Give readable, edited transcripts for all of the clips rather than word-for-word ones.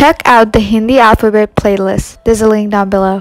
Check out the Hindi alphabet playlist. There's a link down below.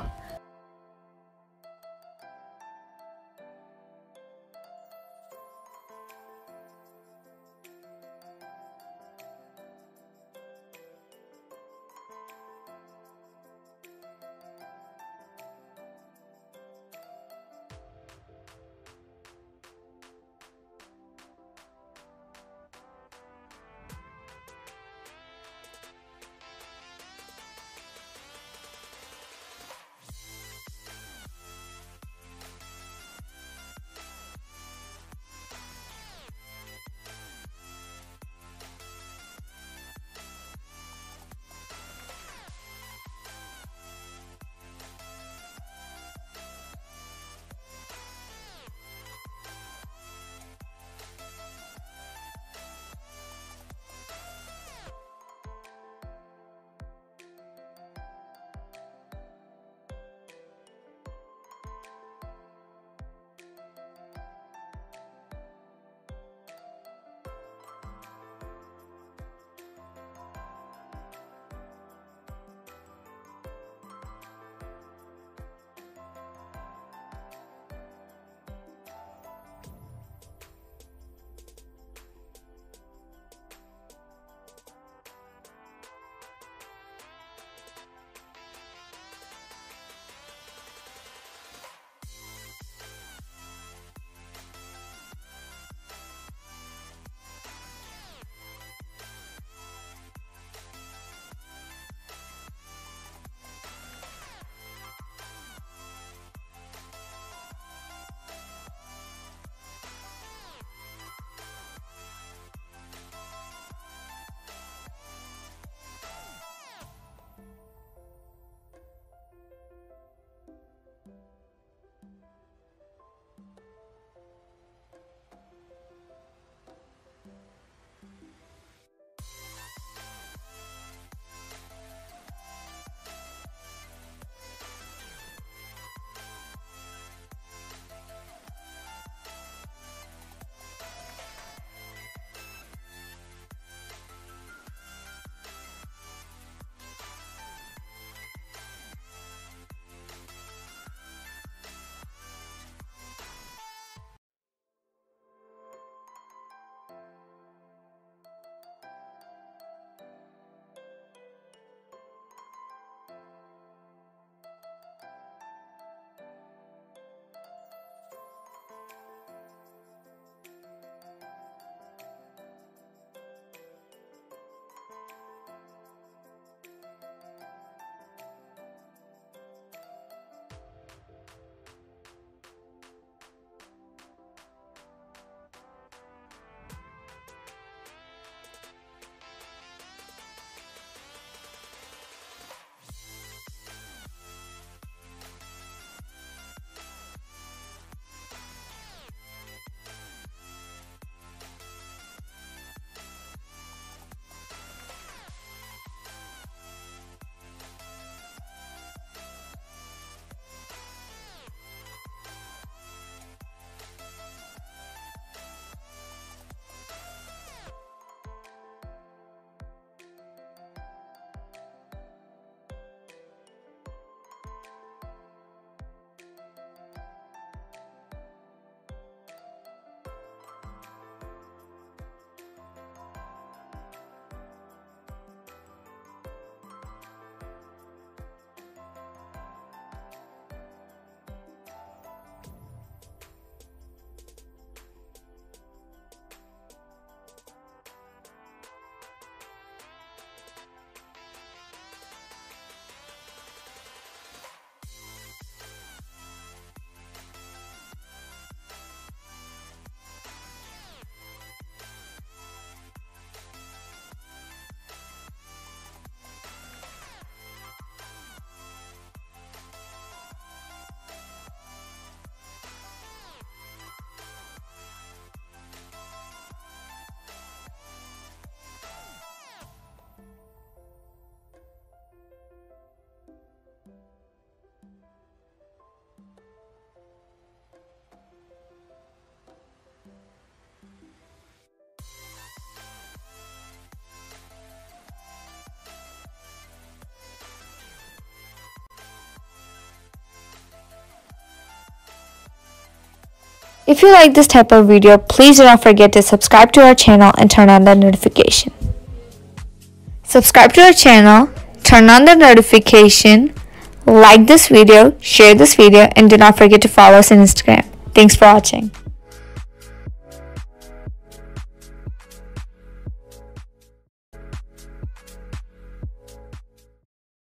If you like this type of video, please do not forget to subscribe to our channel and turn on the notification. Subscribe to our channel, turn on the notification, like this video, share this video, and do not forget to follow us on Instagram. Thanks for watching.